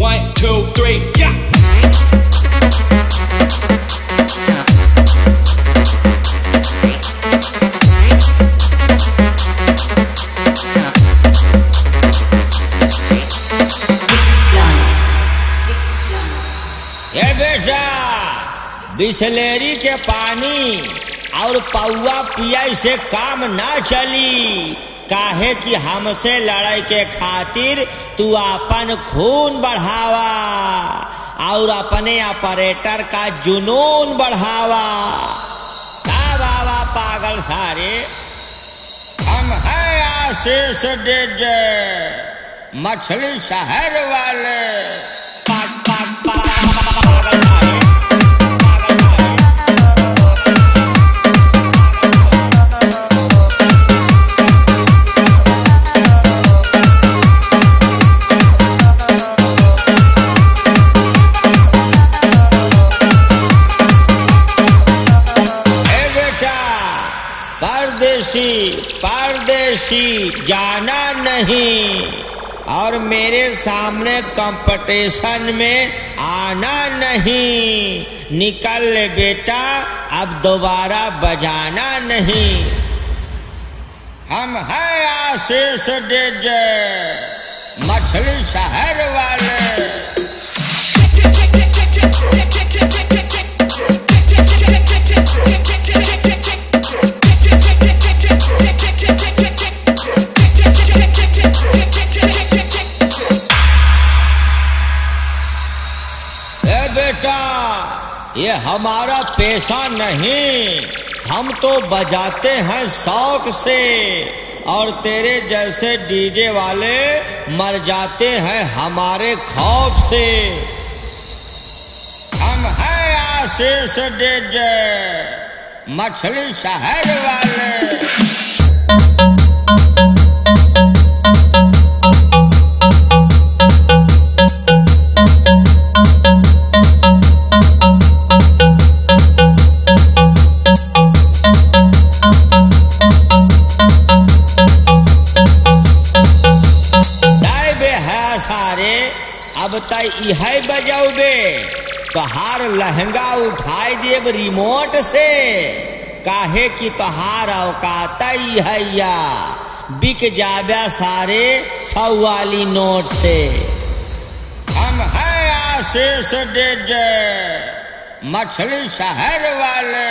1, 2, 3, yeah. ये बेटा बिसलेरी के पानी और पौआ पिया से काम ना चली, काहे कि हमसे लड़ाई के खातिर तू अपन खून बढ़ावा और अपने ऑपरेटर का जुनून बढ़ावा। का बाबा पागल सारे, हम हैं आशीष डीजे मछली शहर वाले। पागल सारे परदेसी जाना नहीं और मेरे सामने कंपटीशन में आना नहीं। निकल ले बेटा, अब दोबारा बजाना नहीं। हम हैं आशीष डीजे मछली शहर वाले। बेटा ये हमारा पेशा नहीं, हम तो बजाते हैं शौक से और तेरे जैसे डीजे वाले मर जाते हैं हमारे खौफ से। हम हैं आशीष डीजे मछली शहर वाले। अब तय इहे बजाओगे तोहार लहंगा उठाई देव रिमोट से, काहे कि तोहार औकात हैया बिक जाबे सारे 100 वाली नोट से। हम हैं आशीष डीजे मछली शहर वाले।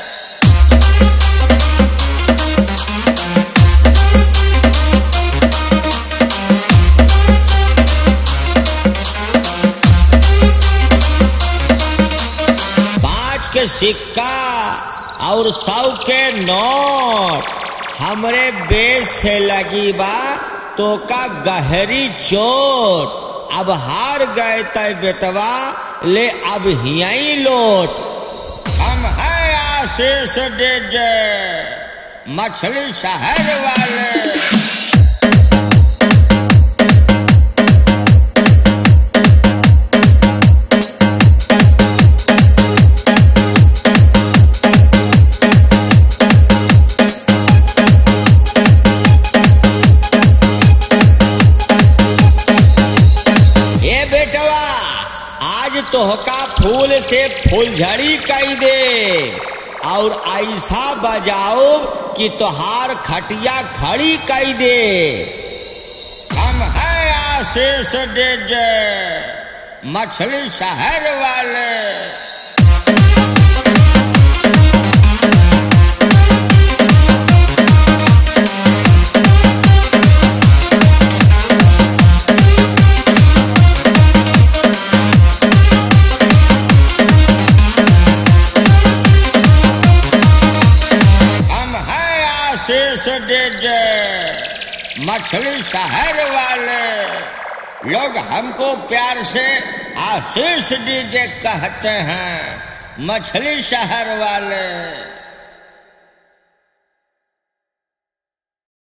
के सिक्का और 100 के नोट हमरे बेस से लगी बा तो का गहरी चोट। अब हार गए तय बेटवा, ले अब हियाई लोट। हम हैं आशीष डीजे मछली शहर वाले। तोहका फूल से फूलझड़ी कई दे और ऐसा बजाओ कि तोहार खटिया खड़ी कई दे। हम हैं आशीष डीजे मछली शहर वाले। आशीष डीजे मछली शहर वाले। लोग हमको प्यार से आशीष डीजे कहते हैं, मछली शहर वाले।